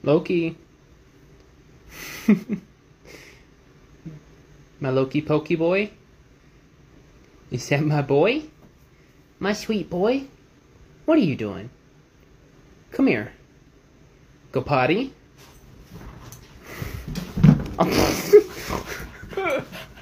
Loki. My Loki Pokey boy? Is that my boy? My sweet boy? What are you doing? Come here. Go potty?